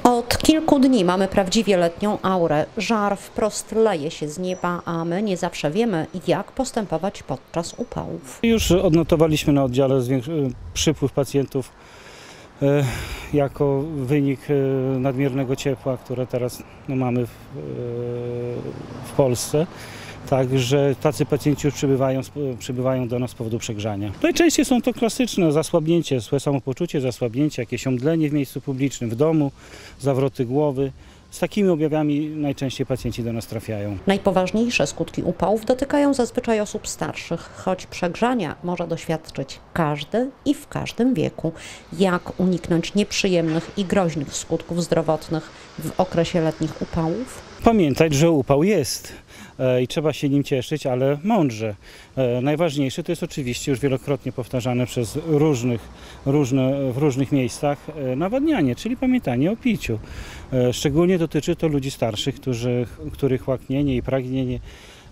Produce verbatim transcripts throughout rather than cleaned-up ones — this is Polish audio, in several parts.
Od kilku dni mamy prawdziwie letnią aurę. Żar wprost leje się z nieba, a my nie zawsze wiemy, jak postępować podczas upałów. Już odnotowaliśmy na oddziale przypływ pacjentów e, jako wynik e, nadmiernego ciepła, które teraz no, mamy w, e, w Polsce. Także tacy pacjenci już przybywają, przybywają do nas z powodu przegrzania. Najczęściej są to klasyczne zasłabnięcie, złe samopoczucie, zasłabnięcie, jakieś omdlenie w miejscu publicznym, w domu, zawroty głowy. Z takimi objawami najczęściej pacjenci do nas trafiają. Najpoważniejsze skutki upałów dotykają zazwyczaj osób starszych, choć przegrzania może doświadczyć każdy i w każdym wieku. Jak uniknąć nieprzyjemnych i groźnych skutków zdrowotnych w okresie letnich upałów? Pamiętać, że upał jest i trzeba się nim cieszyć, ale mądrze. Najważniejsze to jest oczywiście już wielokrotnie powtarzane przez różnych, różne, w różnych miejscach nawadnianie, czyli pamiętanie o piciu. Szczególnie dotyczy to ludzi starszych, którzy, których łaknienie i pragnienie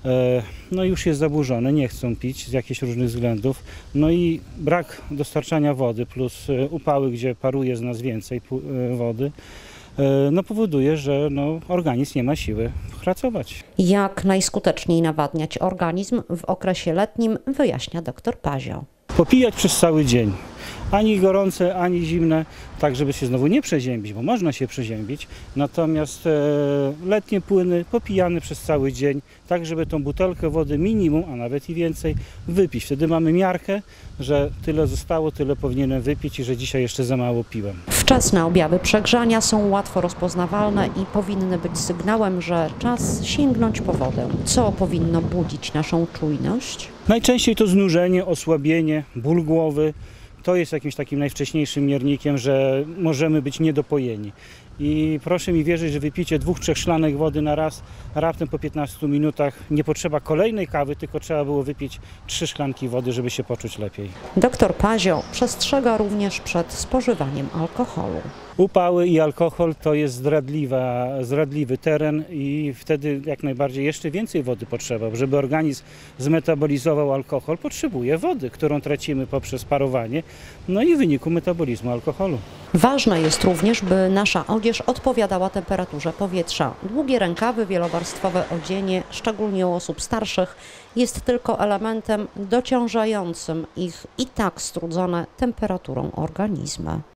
no już jest zaburzone, nie chcą pić z jakichś różnych względów. No i brak dostarczania wody plus upały, gdzie paruje z nas więcej wody, no powoduje, że no, organizm nie ma siły pracować. Jak najskuteczniej nawadniać organizm w okresie letnim, wyjaśnia dr Pazio. Popijać przez cały dzień. Ani gorące, ani zimne, tak żeby się znowu nie przeziębić, bo można się przeziębić. Natomiast e, letnie płyny popijane przez cały dzień, tak żeby tą butelkę wody minimum, a nawet i więcej, wypić. Wtedy mamy miarkę, że tyle zostało, tyle powinienem wypić i że dzisiaj jeszcze za mało piłem. Wczesne objawy przegrzania są łatwo rozpoznawalne i powinny być sygnałem, że czas sięgnąć po wodę. Co powinno budzić naszą czujność? Najczęściej to znużenie, osłabienie, ból głowy. To jest jakimś takim najwcześniejszym miernikiem, że możemy być niedopojeni. I proszę mi wierzyć, że wypicie dwóch, trzech szklanek wody na raz, raptem po piętnastu minutach nie potrzeba kolejnej kawy, tylko trzeba było wypić trzy szklanki wody, żeby się poczuć lepiej. Dr Pazio przestrzega również przed spożywaniem alkoholu. Upały i alkohol to jest zdradliwa, zdradliwy teren i wtedy jak najbardziej jeszcze więcej wody potrzeba. Żeby organizm zmetabolizował alkohol, potrzebuje wody, którą tracimy poprzez parowanie, no i w wyniku metabolizmu alkoholu. Ważne jest również, by nasza odzież odpowiadała temperaturze powietrza. Długie rękawy, wielowarstwowe odzienie, szczególnie u osób starszych, jest tylko elementem dociążającym ich i tak strudzone temperaturą organizmy.